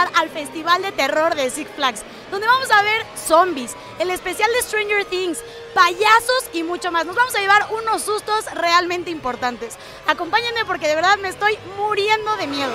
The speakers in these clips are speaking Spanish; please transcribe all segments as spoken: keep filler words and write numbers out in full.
entrar al Festival de Terror de Six Flags, donde vamos a ver zombies, el especial de Stranger Things, payasos y mucho más. Nos vamos a llevar unos sustos realmente importantes. Acompáñenme porque de verdad me estoy muriendo de miedo.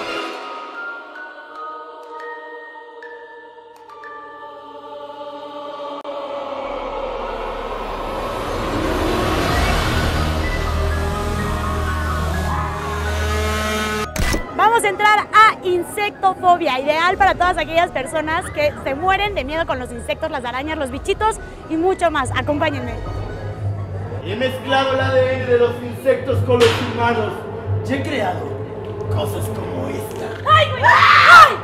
Vamos a entrar a insectofobia, ideal para todas aquellas personas que se mueren de miedo con los insectos, las arañas, los bichitos y mucho más. Acompáñenme. He mezclado el A D N de los insectos con los humanos y he creado cosas como esta. ¡Ay, güey! ¡Ay!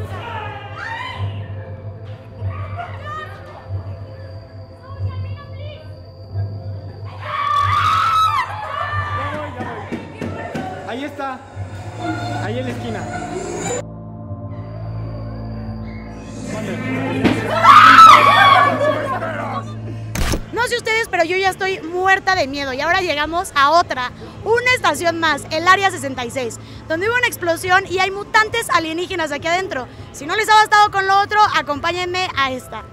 Ahí está. Ahí en la esquina. No sé ustedes, pero yo ya estoy muerta de miedo y ahora llegamos a otra, una estación más, el Área sesenta y seis, donde hubo una explosión y hay mutantes alienígenas aquí adentro. Si no les ha bastado con lo otro, acompáñenme a esta.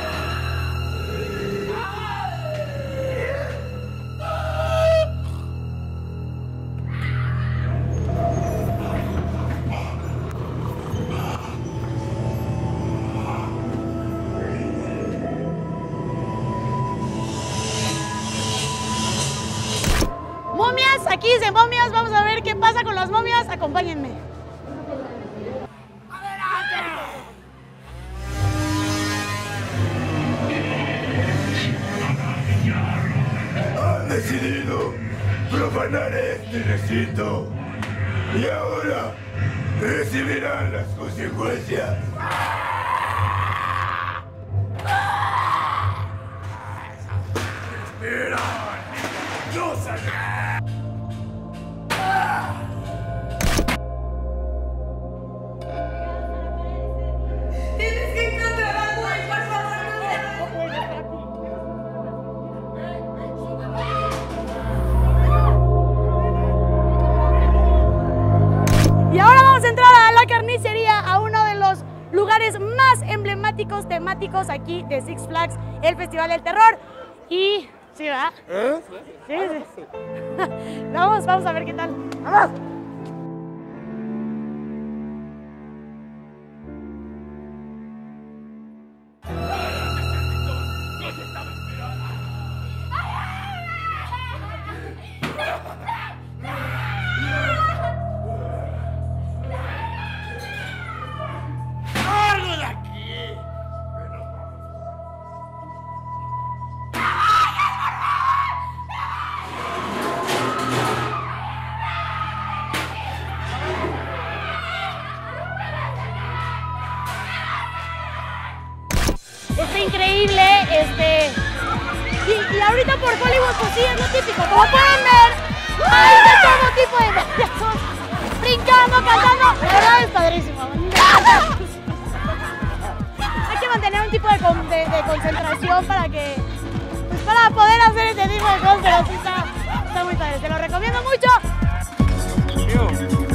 Momias, aquí dice momias, vamos a ver qué pasa con las momias, acompáñenme. Han decidido profanar este recinto y ahora recibirán las consecuencias. Mira, yo saldré. Tienes que encontrar a Gwen, por favor, Y ahora vamos a entrar a la carnicería, a uno de los lugares más emblemáticos, temáticos aquí de Six Flags, el Festival del Terror. Y... ¿sí, verdad? ¿Eh? Sí, sí. Vamos, vamos a ver qué tal. ¡Vamos! Está increíble, este... Y, y ahorita por Hollywood, pues sí, es lo típico. Como pueden ver, hay de todo tipo de payasos, brincando, cantando. La verdad es padrísimo. Hay que mantener un tipo de, con, de, de concentración para que... Pues para poder hacer este tipo de cosas, pero sí está, está muy padre. Te lo recomiendo mucho.